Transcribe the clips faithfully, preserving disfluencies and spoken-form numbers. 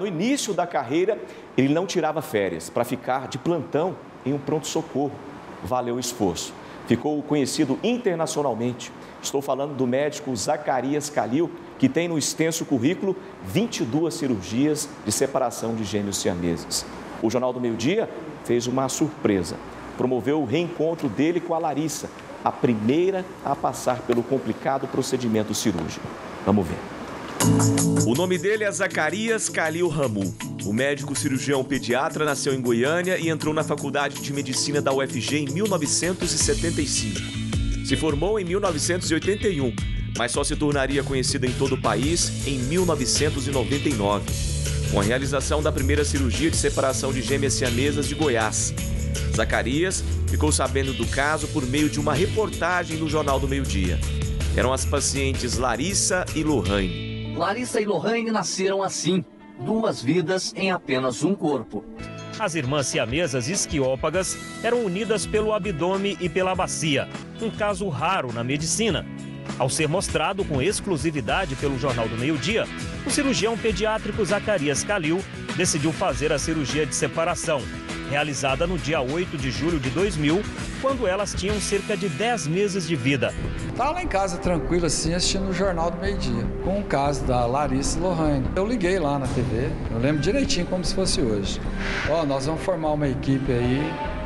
No início da carreira, ele não tirava férias para ficar de plantão em um pronto-socorro. Valeu o esforço. Ficou conhecido internacionalmente. Estou falando do médico Zacarias Calil, que tem no extenso currículo vinte e duas cirurgias de separação de gêmeos siameses. O Jornal do Meio-Dia fez uma surpresa. Promoveu o reencontro dele com a Larissa, a primeira a passar pelo complicado procedimento cirúrgico. Vamos ver. O nome dele é Zacarias Calil Ramu. O médico cirurgião pediatra nasceu em Goiânia e entrou na Faculdade de Medicina da U F G em mil novecentos e setenta e cinco. Se formou em mil novecentos e oitenta e um, mas só se tornaria conhecido em todo o país em mil novecentos e noventa e nove, com a realização da primeira cirurgia de separação de gêmeas siamesas de Goiás. Zacarias ficou sabendo do caso por meio de uma reportagem no Jornal do Meio-Dia. Eram as pacientes Larissa e Lohane. Larissa e Lohane nasceram assim, duas vidas em apenas um corpo. As irmãs siamesas esquiópagas eram unidas pelo abdômen e pela bacia, um caso raro na medicina. Ao ser mostrado com exclusividade pelo Jornal do Meio-Dia, o cirurgião pediátrico Zacarias Calil decidiu fazer a cirurgia de separação, realizada no dia oito de julho de dois mil, quando elas tinham cerca de dez meses de vida. Estava lá em casa tranquilo assim, assistindo o Jornal do Meio-Dia, com o caso da Larissa e Lohane. Eu liguei lá na T V, eu lembro direitinho como se fosse hoje. Ó, oh, nós vamos formar uma equipe aí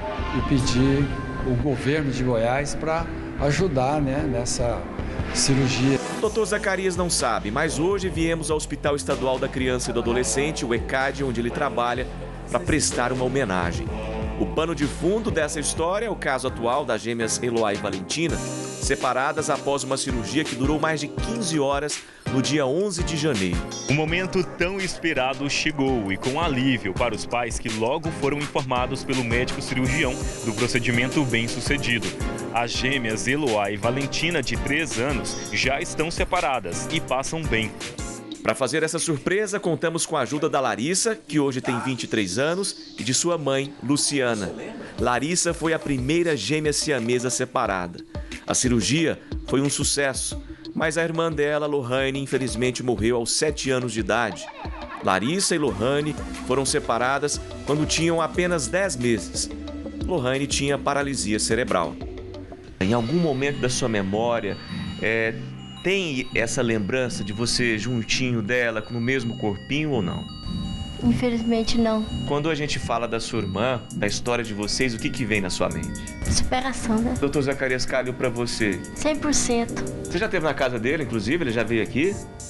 e pedir o governo de Goiás para ajudar, né, nessa cirurgia. O doutor Zacarias não sabe, mas hoje viemos ao Hospital Estadual da Criança e do Adolescente, o ECAD, onde ele trabalha, para prestar uma homenagem. O pano de fundo dessa história é o caso atual das gêmeas Eloá e Valentina, separadas após uma cirurgia que durou mais de quinze horas no dia onze de janeiro. O momento tão esperado chegou e com alívio para os pais que logo foram informados pelo médico cirurgião do procedimento bem-sucedido. As gêmeas Eloá e Valentina, de três anos, já estão separadas e passam bem. Para fazer essa surpresa, contamos com a ajuda da Larissa, que hoje tem vinte e três anos, e de sua mãe, Luciana. Larissa foi a primeira gêmea siamesa separada. A cirurgia foi um sucesso, mas a irmã dela, Lohane, infelizmente morreu aos sete anos de idade. Larissa e Lohane foram separadas quando tinham apenas dez meses. Lohane tinha paralisia cerebral. Em algum momento da sua memória, é... tem essa lembrança de você juntinho dela, no mesmo corpinho ou não? Infelizmente não. Quando a gente fala da sua irmã, da história de vocês, o que que vem na sua mente? Superação, né? doutor Zacarias Calil, para você? cem por cento. Você já esteve na casa dele, inclusive? Ele já veio aqui?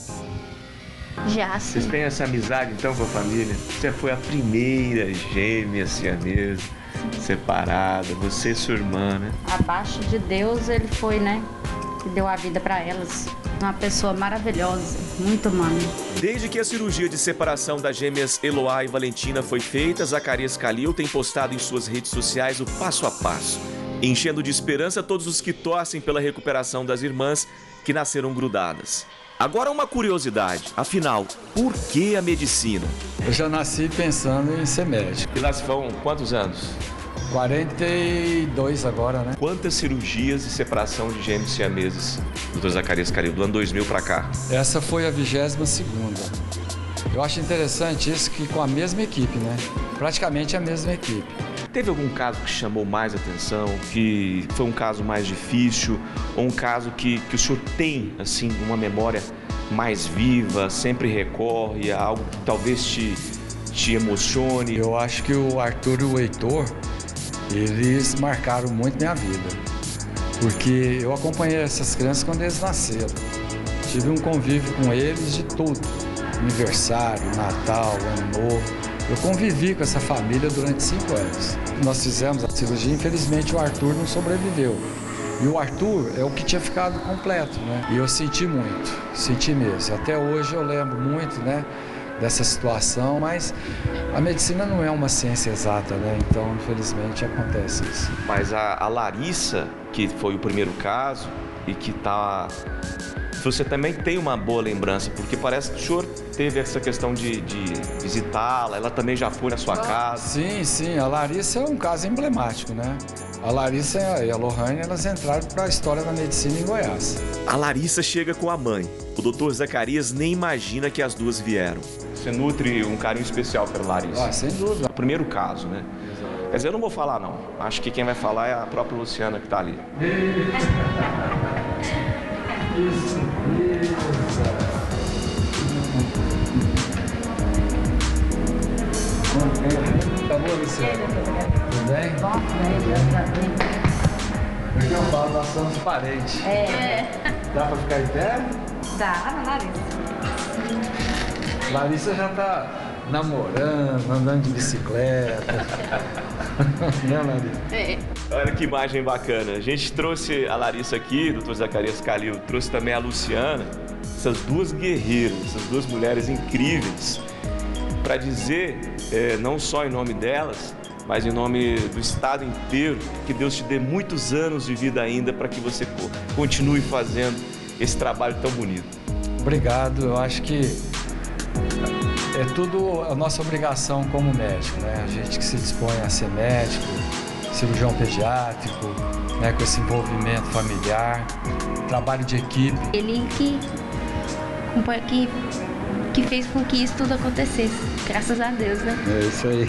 Já, sim. Vocês têm essa amizade, então, com a família? Você foi a primeira gêmea siamesa separada, você e sua irmã, né? Abaixo de Deus, ele foi, né? Que deu a vida para elas. Uma pessoa maravilhosa, muito humana. Desde que a cirurgia de separação das gêmeas Eloá e Valentina foi feita, Zacarias Calil tem postado em suas redes sociais o passo a passo, enchendo de esperança todos os que torcem pela recuperação das irmãs que nasceram grudadas. Agora uma curiosidade, afinal, por que a medicina? Eu já nasci pensando em ser médico. E lá se vão quantos anos? quarenta e dois agora, né? Quantas cirurgias de separação de gêmeos siameses, doutor Zacarias Calil, do ano dois mil para cá? Essa foi a vigésima segunda. Eu acho interessante isso, que com a mesma equipe, né? Praticamente a mesma equipe. Teve algum caso que chamou mais atenção, que foi um caso mais difícil, ou um caso que, que o senhor tem, assim, uma memória mais viva, sempre recorre a algo que talvez te, te emocione? Eu acho que o Arthur e o Heitor, eles marcaram muito minha vida, porque eu acompanhei essas crianças quando eles nasceram. Tive um convívio com eles de tudo, aniversário, Natal, Ano Novo. Eu convivi com essa família durante cinco anos. Nós fizemos a cirurgia, infelizmente o Arthur não sobreviveu. E o Arthur é o que tinha ficado completo, né? E eu senti muito, senti mesmo. Até hoje eu lembro muito, né, dessa situação, mas a medicina não é uma ciência exata, né? Então, infelizmente, acontece isso. Mas a, a Larissa, que foi o primeiro caso e que tá... Você também tem uma boa lembrança, porque parece que o senhor teve essa questão de, de visitá-la, ela também já foi na sua casa. Sim, sim, a Larissa é um caso emblemático, né? A Larissa e a Lohane, elas entraram para a história da medicina em Goiás. A Larissa chega com a mãe. O doutor Zacarias nem imagina que as duas vieram. Você nutre um carinho especial pela Larissa? Ah, sem dúvida. O primeiro caso, né? Exato. Quer dizer, eu não vou falar, não. Acho que quem vai falar é a própria Luciana que está ali. Isso, isso. Tá bom, Luciana? Tudo bem? Bom, bem, Porque eu falo, nós somos parentes. É. Dá pra ficar em pé? Dá, na Larissa. Larissa já tá namorando, andando de bicicleta. Né, Larissa? É. Olha que imagem bacana. A gente trouxe a Larissa aqui, o doutor Zacarias Calil, trouxe também a Luciana, essas duas guerreiras, essas duas mulheres incríveis, para dizer, é, não só em nome delas, mas em nome do estado inteiro, que Deus te dê muitos anos de vida ainda para que você continue fazendo esse trabalho tão bonito. Obrigado. Eu acho que é tudo a nossa obrigação como médico, né? A gente que se dispõe a ser médico, cirurgião pediátrico, né? Com esse envolvimento familiar, trabalho de equipe. Ele que, que, que fez com que isso tudo acontecesse. Graças a Deus, né? É isso aí.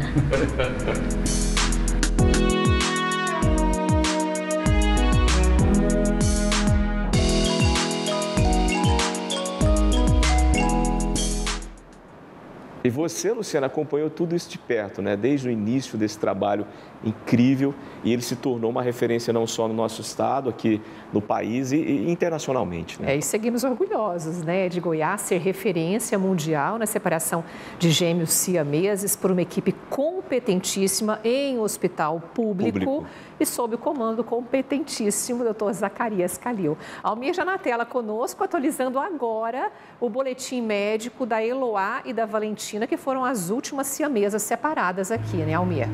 E você, Luciana, acompanhou tudo isso de perto, né? Desde o início desse trabalho incrível, e ele se tornou uma referência não só no nosso estado, aqui no país e, e internacionalmente, né? É, e seguimos orgulhosos, né, de Goiás ser referência mundial na separação de gêmeos siameses por uma equipe competentíssima em hospital público, público. E sob o comando competentíssimo do doutor Zacarias Calil. Almir já na tela conosco, atualizando agora o boletim médico da Eloá e da Valentina, que foram as últimas siamesas separadas aqui, né, Almir?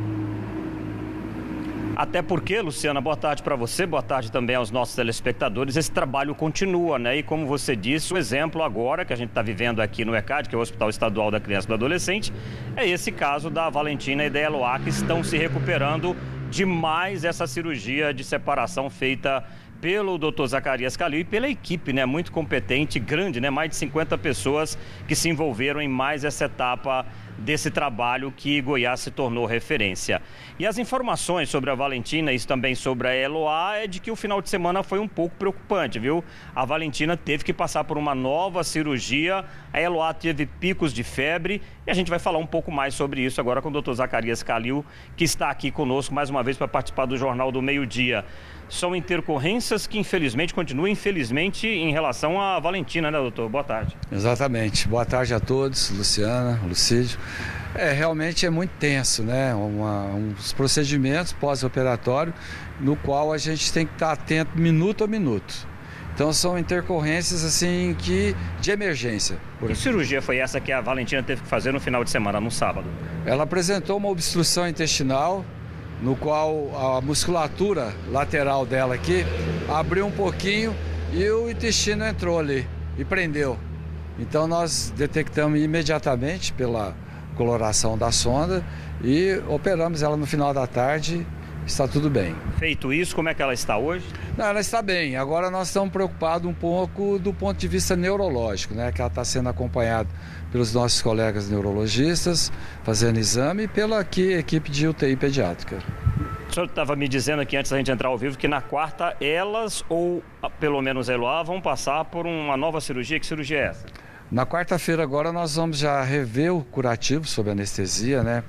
Até porque, Luciana, boa tarde para você, boa tarde também aos nossos telespectadores. Esse trabalho continua, né? E como você disse, o exemplo agora que a gente está vivendo aqui no ECAD, que é o Hospital Estadual da Criança e do Adolescente, é esse caso da Valentina e da Eloá, que estão se recuperando de mais essa cirurgia de separação feita pelo doutor Zacarias Calil e pela equipe, né? Muito competente, grande, né? Mais de cinquenta pessoas que se envolveram em mais essa etapa desse trabalho que Goiás se tornou referência. E as informações sobre a Valentina e também sobre a Eloá é de que o final de semana foi um pouco preocupante, viu? A Valentina teve que passar por uma nova cirurgia, a Eloá teve picos de febre e a gente vai falar um pouco mais sobre isso agora com o doutor Zacarias Calil, que está aqui conosco mais uma vez para participar do Jornal do Meio-Dia. São intercorrências que infelizmente continuam, infelizmente, em relação à Valentina, né, doutor? Boa tarde. Exatamente. Boa tarde a todos, Luciana, Lucídio. É, realmente é muito tenso, né? Uma, uns procedimentos pós-operatório no qual a gente tem que estar atento minuto a minuto. Então são intercorrências assim que de emergência. Que cirurgia foi essa que a Valentina teve que fazer no final de semana, no sábado? Ela apresentou uma obstrução intestinal, no qual a musculatura lateral dela aqui abriu um pouquinho e o intestino entrou ali e prendeu. Então nós detectamos imediatamente pela coloração da sonda e operamos ela no final da tarde, está tudo bem. Feito isso, como é que ela está hoje? Não, ela está bem. Agora nós estamos preocupados um pouco do ponto de vista neurológico, né? Que ela está sendo acompanhada pelos nossos colegas neurologistas, fazendo exame, e pela aqui, equipe de U T I pediátrica. O senhor estava me dizendo aqui antes da gente entrar ao vivo que na quarta elas, ou pelo menos a Eloá, vão passar por uma nova cirurgia. Que cirurgia é essa? Na quarta-feira agora nós vamos já rever o curativo sob anestesia, né?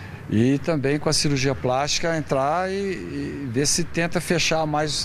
E também com a cirurgia plástica entrar e, e ver se tenta fechar mais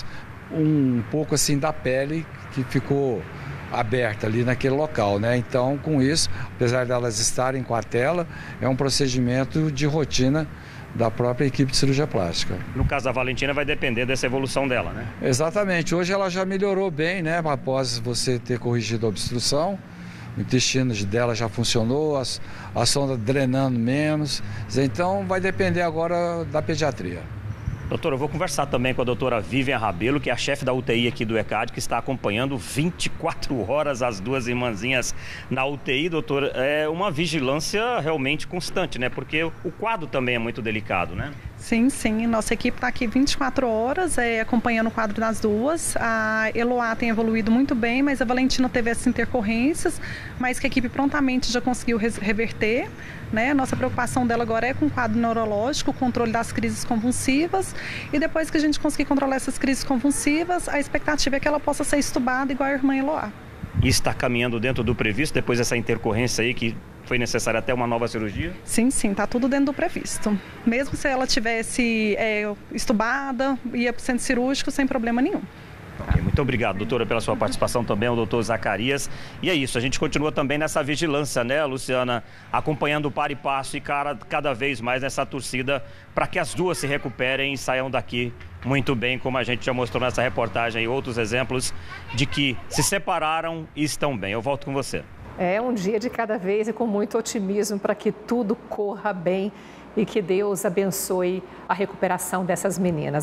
um pouco assim da pele que ficou aberta ali naquele local, né? Então, com isso, apesar delas estarem com a tela, é um procedimento de rotina da própria equipe de cirurgia plástica. No caso da Valentina vai depender dessa evolução dela, né? Exatamente. Hoje ela já melhorou bem, né? Após você ter corrigido a obstrução, o intestino dela já funcionou, a, a sonda drenando menos. Então, vai depender agora da pediatria. Doutora, eu vou conversar também com a doutora Vivian Rabelo, que é a chefe da U T I aqui do ECAD, que está acompanhando vinte e quatro horas as duas irmãzinhas na U T I, doutora. É uma vigilância realmente constante, né? Porque o quadro também é muito delicado, né? Sim, sim. Nossa equipe está aqui vinte e quatro horas, é, acompanhando o quadro das duas. A Eloá tem evoluído muito bem, mas a Valentina teve essas intercorrências, mas que a equipe prontamente já conseguiu reverter. Né? Nossa preocupação dela agora é com o quadro neurológico, o controle das crises convulsivas. E depois que a gente conseguir controlar essas crises convulsivas, a expectativa é que ela possa ser estubada igual a irmã Eloá. E está caminhando dentro do previsto, depois dessa intercorrência aí que foi necessária até uma nova cirurgia? Sim, sim, está tudo dentro do previsto. Mesmo se ela tivesse é, estubada, ia para o centro cirúrgico sem problema nenhum. Okay, muito obrigado, doutora, pela sua participação também, o doutor Zacarias. E é isso, a gente continua também nessa vigilância, né, Luciana? Acompanhando o par e passo e cara, cada vez mais nessa torcida para que as duas se recuperem e saiam daqui muito bem, como a gente já mostrou nessa reportagem e outros exemplos de que se separaram e estão bem. Eu volto com você. É um dia de cada vez e com muito otimismo para que tudo corra bem e que Deus abençoe a recuperação dessas meninas.